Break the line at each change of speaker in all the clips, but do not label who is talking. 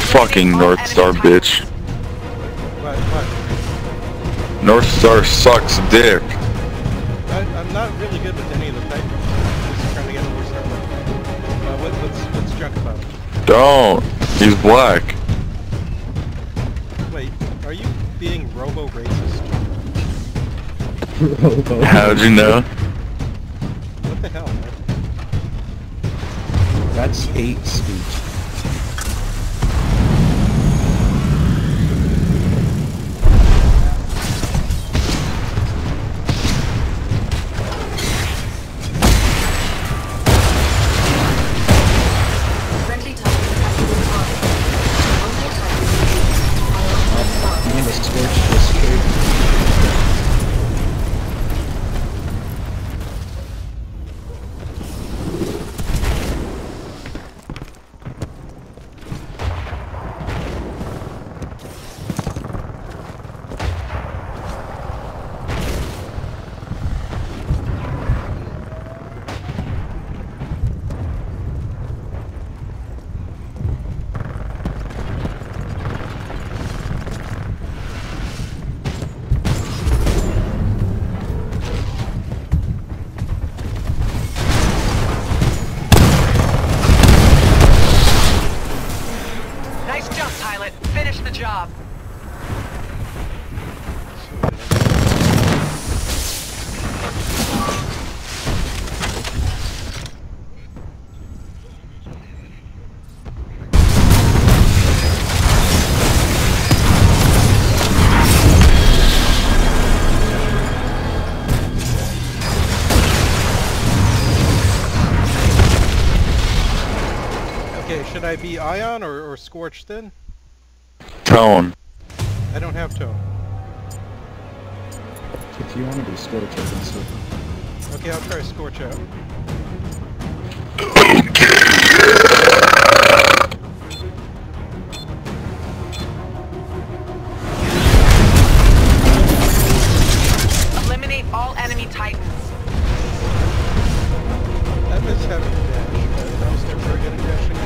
fucking North Star, bitch.
What?
North Star sucks dick.
I'm not really good with any of the Titans. I'm just trying to get a North Star. What's junk about him?
Don't. He's black.
Wait, are you being robo-racist?
Robo.
How'd you know?
What the hell, man?
That's hate speech.
Friendly Titan has been spotted. Multi-Titan
I'm gonna switch this straight.
Nice job, pilot. Finish the job.
Okay, should I be Ion or Scorch then?
Tone.
I don't have tone.
If you want to be Scorch, I can see.
Okay, I'll try Scorch out.
Eliminate all enemy Titans.
I miss having a dash. I was never very good at dashing.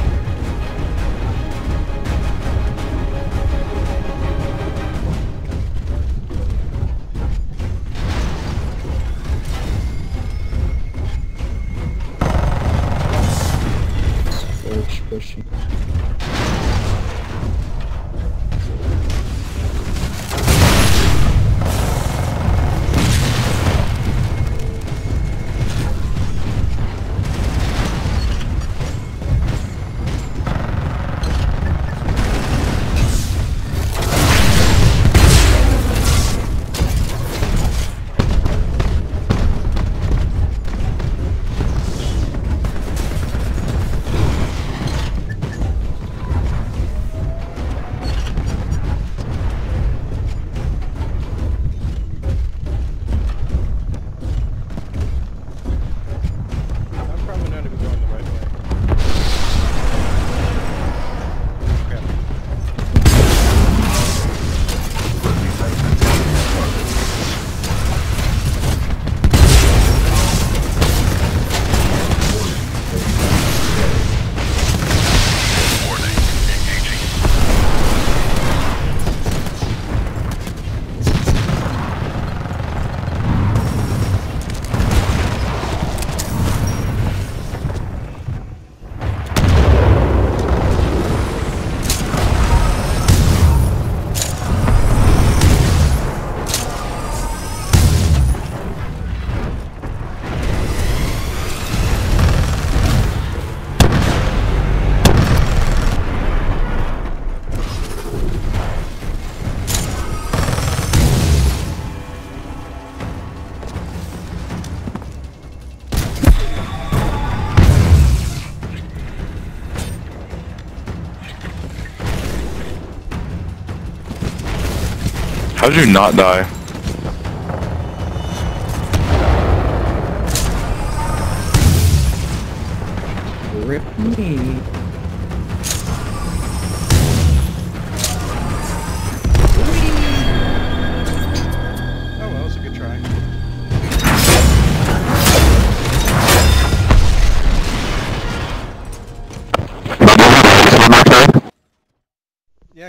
Scorch pushing. I'm probably not even going the right way. Crap.
How'd you not die?
Rip me.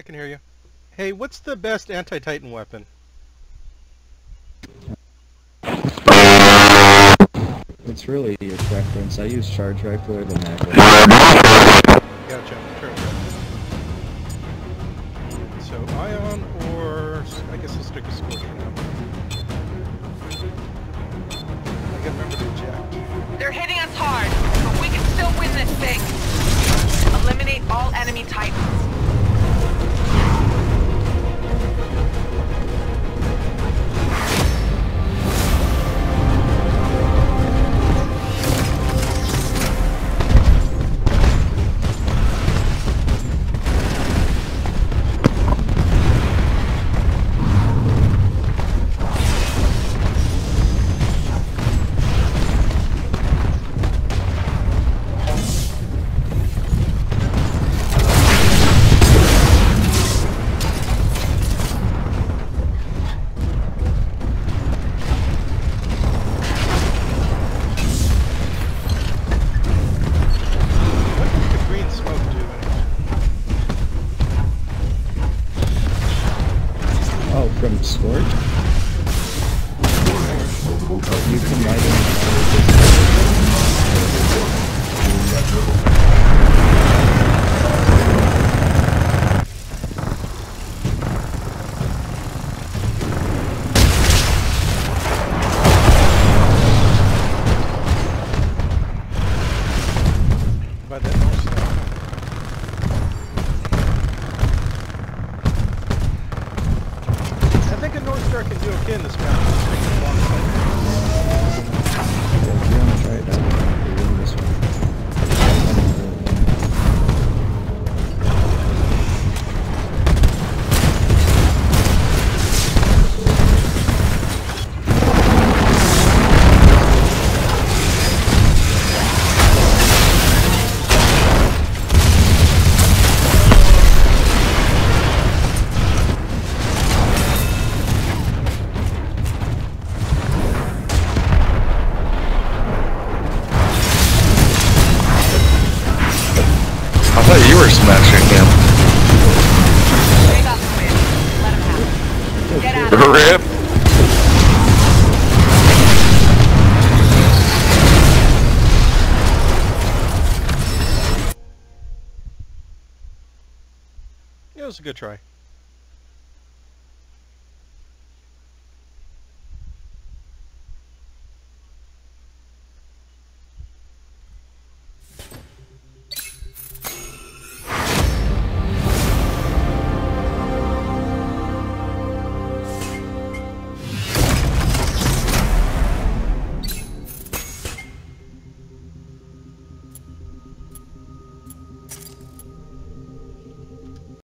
I can hear you. Hey, what's the best anti-Titan weapon?
It's really your preference. I use charge rifle or the mag rifle.
Gotcha. Sure. So ion or I guess I'll stick with Scorch for now. I gotta remember to eject.
They're hitting us hard, but we can still win this thing. Eliminate all enemy Titans.
What does the green smoke do anyway?
Oh, from Scorch? You can light it.
By that North Star. I think a North Star can do okay in this map. It's taking a long time.
If you want to try it out, you're in this one.
I thought you were smashing him.
They got the win. Let 'em have it. Get out of here.
Rip.
It was a good try.